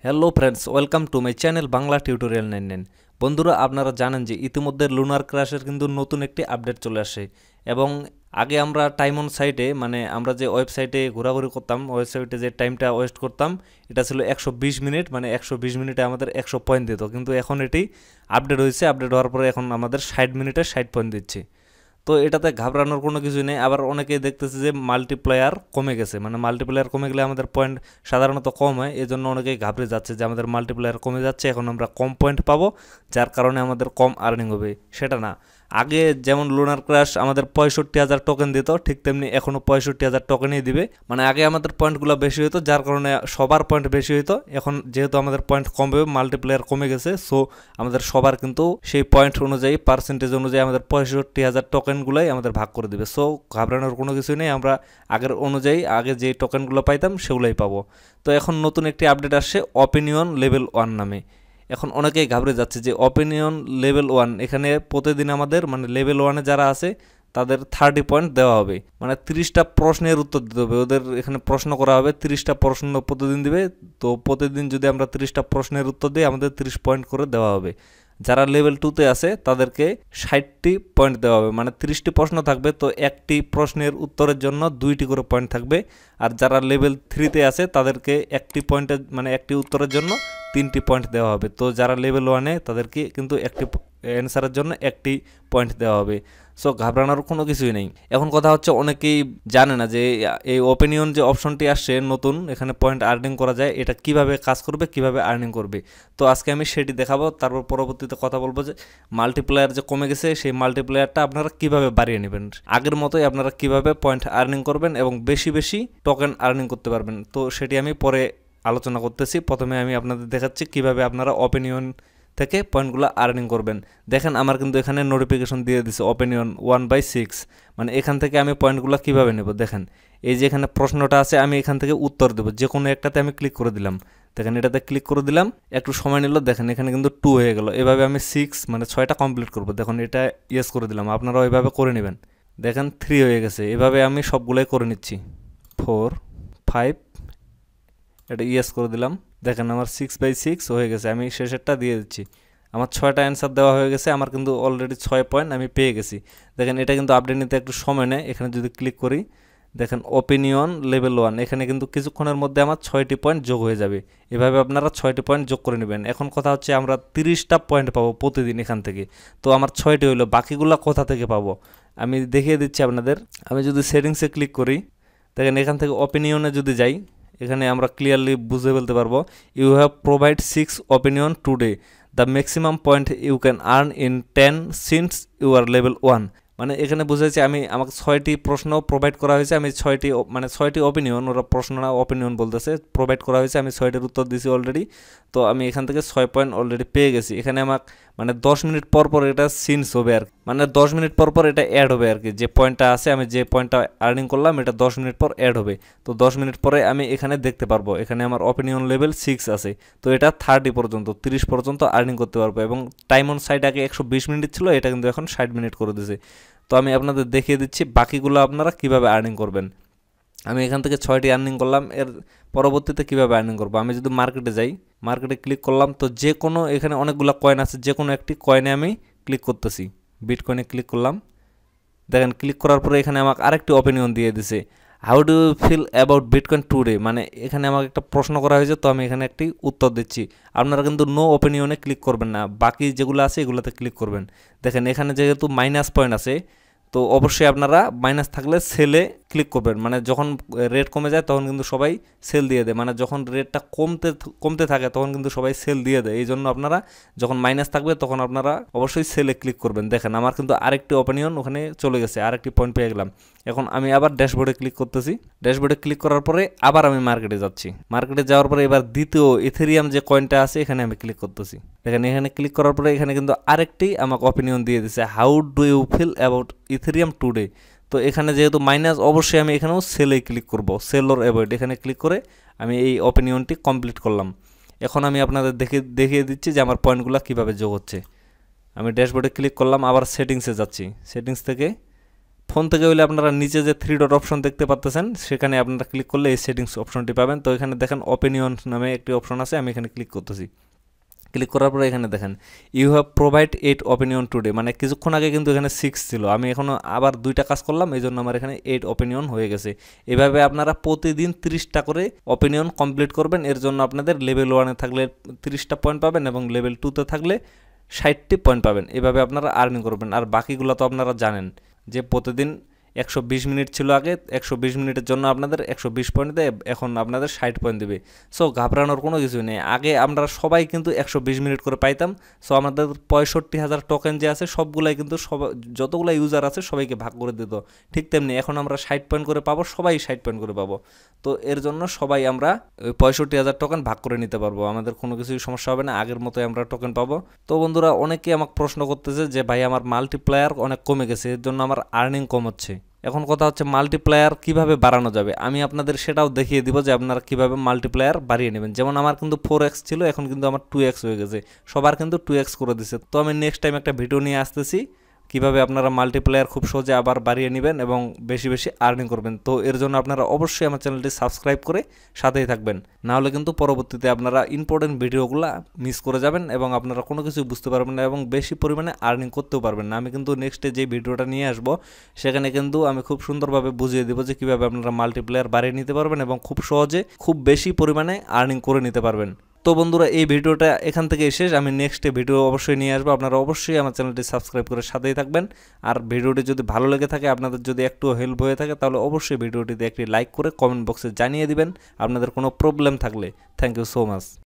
Hello friends, welcome to my channel Bangla tutorial 99। বন্ধুরা, আপনারা জানেন যে ইতিমধ্যে লুনার ক্রাশের কিন্তু নতুন একটি আপডেট চলে আসে এবং আগে আমরা টাইম অন সাইটে মানে আমরা যে ওয়েবসাইটে ঘোরাঘুরি করতাম, ওয়েবসাইটে যে টাইমটা ওয়েস্ট করতাম এটা ছিল 120 মিনিট। মানে 120 মিনিটে আমাদের 100 পয়েন্ট দিত, কিন্তু এখন এটি আপডেট হয়েছে। আপডেট হওয়ার পরে এখন আমাদের 60 মিনিটে 60 পয়েন্ট দিচ্ছে। তো এটাতে ঘাবড়ানোর কোনো কিছু নেই। আবার অনেকেই দেখতেছে যে মাল্টিপ্লায়ার কমে গেছে, মানে মাল্টিপ্লায়ার কমে গেলে আমাদের পয়েন্ট সাধারণত কম হয়, এই জন্য অনেকেই ঘাবড়ে যাচ্ছে যে আমাদের মাল্টিপ্লায়ার কমে যাচ্ছে, এখন আমরা কম পয়েন্ট পাবো, যার কারণে আমাদের কম আর্নিং হবে। সেটা না, আগে যেমন লুনার ক্রাশ আমাদের 65,000 টোকেন দিত, ঠিক তেমনি এখনও 65,000 টোকেনই দিবে। মানে আগে আমাদের পয়েন্টগুলো বেশি হতো, যার কারণে সবার পয়েন্ট বেশি হতো। এখন যেহেতু আমাদের পয়েন্ট কমবে, মাল্টিপ্লায়ার কমে গেছে, সো আমাদের সবার কিন্তু সেই পয়েন্ট অনুযায়ী পার্সেন্টেজ অনুযায়ী আমাদের 65,000 টোকেনগুলোই আমাদের ভাগ করে দেবে। সো ঘাবড়ানোর কোনো কিছুই নেই, আমরা আগের অনুযায়ী আগে যে টোকেনগুলো পাইতাম সেগুলোই পাবো। তো এখন নতুন একটি আপডেট আসছে অপিনিয়ন লেভেল 1 নামে। এখন অনেকেই ঘাবড়ে যাচ্ছে যে অপিনিয়ন লেভেল 1, এখানে প্রতিদিন আমাদের মানে লেভেল 1-এ যারা আছে তাদের 30 পয়েন্ট দেওয়া হবে। মানে 30টা প্রশ্নের উত্তর দিতে হবে, ওদের এখানে প্রশ্ন করা হবে, 30টা প্রশ্ন প্রতিদিন দিবে। তো প্রতিদিন যদি আমরা 30টা প্রশ্নের উত্তর দিই আমাদের 30 পয়েন্ট করে দেওয়া হবে। যারা লেভেল 2-তে আছে তাদেরকে 60টি পয়েন্ট দেওয়া হবে। মানে 30টি প্রশ্ন থাকবে, তো একটি প্রশ্নের উত্তরের জন্য 2টি করে পয়েন্ট থাকবে। আর যারা লেভেল 3-তে আছে তাদেরকে একটি পয়েন্টের মানে একটি উত্তরের জন্য 3টি পয়েন্ট দেওয়া হবে। তো যারা লেভেল 1-এ তাদেরকে কিন্তু একটি অ্যান্সারের জন্য একটি পয়েন্ট দেওয়া হবে। সো ঘাবড়ানোর কোনো কিছুই নেই। এখন কথা হচ্ছে, অনেকেই জানে না যে এই ওপিনিয়ন যে অপশনটি আসছে নতুন, এখানে পয়েন্ট আর্নিং করা যায়, এটা কিভাবে কাজ করবে, কিভাবে আর্নিং করবে। তো আজকে আমি সেটি দেখাবো, তারপর পরবর্তীতে কথা বলবো যে মাল্টিপ্লায়ার যে কমে গেছে সেই মাল্টিপ্লায়ারটা আপনারা কিভাবে বাড়িয়ে নেবেন, আগের মতোই আপনারা কিভাবে পয়েন্ট আর্নিং করবেন এবং বেশি বেশি টোকেন আর্নিং করতে পারবেন। তো সেটি আমি পরে আলোচনা করতেছি। প্রথমে আমি আপনাদের দেখাচ্ছি কিভাবে আপনারা অপিনিয়ন থেকে পয়েন্টগুলো আর্নিং করবেন। দেখেন আমার কিন্তু এখানে নোটিফিকেশন দিয়ে দিছে অপিনিয়ন 1/6। মানে এখান থেকে আমি পয়েন্টগুলো কিভাবে নেব, দেখেন এই যে এখানে প্রশ্নটা আছে, আমি এখান থেকে উত্তর দেবো, যে কোনো একটাতে আমি ক্লিক করে দিলাম। দেখেন এটাতে ক্লিক করে দিলাম, একটু সময় নিল, দেখেন এখানে কিন্তু 2 হয়ে গেল। এভাবে আমি 6 মানে 6টা কমপ্লিট করব। দেখুন এটা ইয়েস করে দিলাম, আপনারা ওইভাবে করে নেবেন। দেখেন 3 হয়ে গেছে। এভাবে আমি সবগুলোই করে নিচ্ছি। 4, 5, এটা ইয়েস করে দিলাম। দেখেন আমার 6/6 হয়ে গেছে। আমি শেষেরটা দিয়ে দিচ্ছি। আমার 6টা অ্যান্সার দেওয়া হয়ে গেছে, আমার কিন্তু অলরেডি 6 পয়েন্ট আমি পেয়ে গেছি। দেখেন এটা কিন্তু আপডেট নিতে একটু সময় নেয়। এখানে যদি ক্লিক করি, দেখেন অপিনিয়ন লেভেল 1, এখানে কিন্তু কিছুক্ষণের মধ্যে আমার 6টি পয়েন্ট যোগ হয়ে যাবে। এভাবে আপনারা 6টি পয়েন্ট যোগ করে নেবেন। এখন কথা হচ্ছে আমরা 30টা পয়েন্ট পাবো প্রতিদিন এখান থেকে। তো আমার 6টি হইলো, বাকিগুলো কোথা থেকে পাবো আমি দেখিয়ে দিচ্ছি আপনাদের। আমি যদি সেটিংসে ক্লিক করি, দেখেন এখান থেকে অপিনিয়নে যদি যাই, এখানে আমরা ক্লিয়ারলি বুঝে বলতে পারবো you have provide 6 opinion today, the maximum point you can earn in 10 since you are level 1। মানে এখানে বুঝেছি আমাকে 6টি প্রশ্ন প্রোভাইড করা হয়েছে, আমি 6টি অপিনিয়ন, ওরা প্রশ্ন না অপিনিয়ন বলতেছে, প্রোভাইড করা হয়েছে, আমি 6টির উত্তর দিয়েছি অলরেডি। তো আমি এখান থেকে 6 পয়েন্ট অলরেডি পেয়ে গেছি। এখানে আমাকে মানে 10 মিনিট পর পর এটা সিন্স হবে আর মানে 10 মিনিট পর পর এটা অ্যাড হবে আর কি। যে পয়েন্টটা আছে, আমি যে পয়েন্টটা আর্নিং করলাম এটা 10 মিনিট পর অ্যাড হবে। তো 10 মিনিট পরে আমি এখানে দেখতে পারবো, এখানে আমার অপিনিয়ন লেভেল 6 আছে। তো এটা 30 পর্যন্ত 30 পর্যন্ত আর্নিং করতে পারবো। এবং টাইম অন সাইট আগে 120 মিনিট ছিল, এটা কিন্তু এখন 60 মিনিট করে দিয়েছে। তো আমি আপনাদের দেখিয়ে দিচ্ছি বাকিগুলো আপনারা কিভাবে আর্নিং করবেন। আমি এখান থেকে 6টি আর্নিং করলাম, এর পরবর্তীতে কিভাবে আর্নিং করবো, আমি যদি মার্কেটে যাই, মার্কেটে ক্লিক করলাম, তো যে কোনো এখানে অনেকগুলো কয়েন আছে, যে কোনো একটি কয়েনে আমি ক্লিক করতেছি। বিটকয়েনে ক্লিক করলাম। দেখেন ক্লিক করার পরে এখানে আমাকে আরেকটি অপিনিয়ন দিয়ে দিছে, how do you feel about bitcoin today. মানে এখানে আমাকে একটা প্রশ্ন করা হয়েছে, তো আমি এখানে একটি উত্তর দিচ্ছি। আপনারা কিন্তু নো অপিনিয়নে ক্লিক করবেন না, বাকি যেগুলো আছে এগুলোতে ক্লিক করবেন। দেখেন এখানে যেহেতু মাইনাস পয়েন্ট আছে, তো অবশ্যই আপনারা মাইনাস থাকলে সেলে ক্লিক করবেন। মানে যখন রেট কমে যায় তখন কিন্তু সবাই সেল দিয়ে দেয়, মানে যখন রেটটা কমতে থাকে তখন কিন্তু সবাই সেল দিয়ে দেয়। এই জন্য আপনারা যখন মাইনাস থাকবে তখন আপনারা অবশ্যই সেলে ক্লিক করবেন। দেখেন আমার কিন্তু আরেকটি অপিনিয়ন ওখানে চলে গেছে, আরেকটি পয়েন্ট পেয়ে গেলাম। এখন আমি আবার ড্যাশবোর্ডে ক্লিক করতেছি। ড্যাশবোর্ডে ক্লিক করার পরে আবার আমি মার্কেটে যাচ্ছি। মার্কেটে যাওয়ার পরে এবার দ্বিতীয় ইথেরিয়াম যে কয়েনটা আছে এখানে আমি ক্লিক করতেছি। দেখেন এখানে ক্লিক করার পরে এখানে কিন্তু আরেকটি আমাকে অপিনিয়ন দিয়ে দিচ্ছে, how do you feel about ethereum today. তো এখানে যেহেতু মাইনাস, অবশ্যই আমি এখানেও সেলে ক্লিক করব, সেল অর অ্যাভয়েড, এখানে ক্লিক করে আমি এই অপিনিয়নটি কমপ্লিট করলাম। এখন আমি আপনাদের দেখিয়ে দিচ্ছি যে আমার পয়েন্টগুলো কীভাবে যোগ হচ্ছে। আমি ড্যাশবোর্ডে ক্লিক করলাম, আবার সেটিংসে যাচ্ছি, সেটিংস থেকে ফোন থেকে হলে আপনারা নিচে যে 3 ডট অপশন দেখতে পাচ্ছেন সেখানে আপনারা ক্লিক করলে এই সেটিংস অপশনটি পাবেন। তো এখানে দেখেন অপিনিয়ন নামে একটি অপশন আছে, আমি এখানে ক্লিক করতেছি। ক্লিক করার পরে এখানে দেখেন you have provide 8 opinion today, মানে কিছুক্ষণ আগে কিন্তু এখানে 6 ছিল, আমি এখনও আবার 2টা কাজ করলাম, এই জন্য আমার এখানে 8 অপিনিয়ন হয়ে গেছে। এভাবে আপনারা প্রতিদিন 30টা করে অপিনিয়ন কমপ্লিট করবেন। এর জন্য আপনাদের লেভেল 1-এ থাকলে 30টা পয়েন্ট পাবেন এবং লেভেল 2-তে থাকলে 60টি পয়েন্ট পাবেন। এভাবে আপনারা আর্নিং করবেন। আর বাকিগুলো তো আপনারা জানেন যে প্রতিদিন 120 মিনিট ছিল আগে, 120 মিনিটের জন্য আপনাদের 120 পয়েন্ট দেয়, এখন আপনাদের 60 পয়েন্ট দেবে। সো ঘাবড়ানোর কোনো কিছু নেই। আগে আমরা সবাই কিন্তু 120 মিনিট করে পাইতাম। সো আমাদের 65,000 টোকেন যে আছে সবগুলাই কিন্তু যতগুলো ইউজার আছে সবাইকে ভাগ করে দিত। ঠিক তেমনি এখন আমরা 60 পয়েন্ট করে পাবো, সবাই 60 পয়েন্ট করে পাবো। তো এর জন্য সবাই আমরা ওই 65,000 টোকেন ভাগ করে নিতে পারবো, আমাদের কোনো কিছুই সমস্যা হবে না, আগের মতোই আমরা টোকেন পাবো। তো বন্ধুরা অনেকেই আমাকে প্রশ্ন করতেছে যে ভাই আমার মাল্টিপ্লায়ার অনেক কমে গেছে, এর জন্য আমার আর্নিং কম হচ্ছে। এখন কথা হচ্ছে মাল্টিপ্লায়ার কিভাবে বাড়ানো যাবে, আমি আপনাদের সেটাও দেখিয়ে দিব যে আপনারা কিভাবে মাল্টিপ্লায়ার বাড়িয়ে নেবেন। যেমন আমার কিন্তু 4x ছিল, এখন কিন্তু আমার 2x হয়ে গেছে, সবার কিন্তু 2x করে দিছে। তো আমি নেক্সট টাইম একটা ভিডিও নিয়ে আসতেছি কিভাবে আপনারা মাল্টিপ্লায়ার খুব সহজে আবার বাড়িয়ে নেবেন এবং বেশি বেশি আর্নিং করবেন। তো এর জন্য আপনারা অবশ্যই আমার চ্যানেলটি সাবস্ক্রাইব করে সাথেই থাকবেন, না হলে কিন্তু পরবর্তীতে আপনারা ইম্পর্টেন্ট ভিডিওগুলো মিস করে যাবেন এবং আপনারা কোনো কিছু বুঝতে পারবেন না এবং বেশি পরিমাণে আর্নিং করতেও পারবেন না। আমি কিন্তু নেক্সটে যে ভিডিওটা নিয়ে আসবো সেখানে কিন্তু আমি খুব সুন্দরভাবে বুঝিয়ে দেবো যে কীভাবে আপনারা মাল্টিপ্লায়ার বাড়িয়ে নিতে পারবেন এবং খুব সহজে খুব বেশি পরিমাণে আর্নিং করে নিতে পারবেন। তো বন্ধুরা এই ভিডিওটা এখান থেকে শেষ, আমি নেক্সটে ভিডিও অবশ্যই নিয়ে আসবো, আপনারা অবশ্যই আমার চ্যানেলটি সাবস্ক্রাইব করে সাথেই থাকবেন। আর ভিডিওটি যদি ভালো লেগে থাকে, আপনাদের যদি একটু হেল্প হয়ে থাকে, তাহলে অবশ্যই ভিডিওটিতে একটি লাইক করে কমেন্ট বক্সে জানিয়ে দিবেন আপনাদের কোনো প্রবলেম থাকলে। Thank you so much.